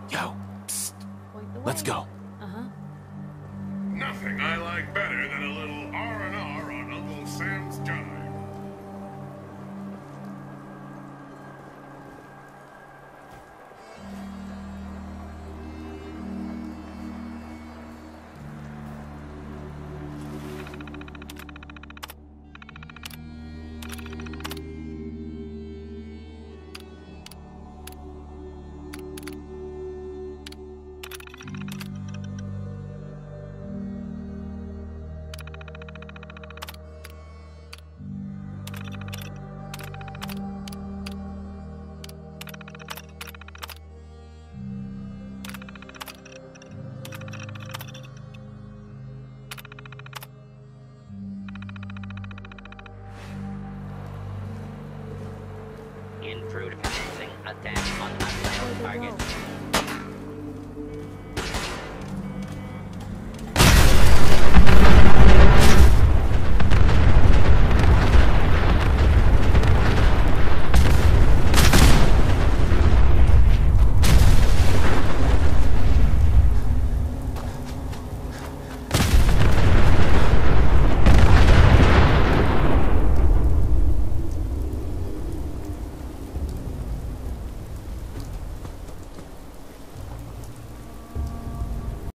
Yo, psst. Point the way. Let's go. Uh-huh. Nothing I like better than a little R&R on Uncle Sam's Jive. Intruder commencing attack on unknown target.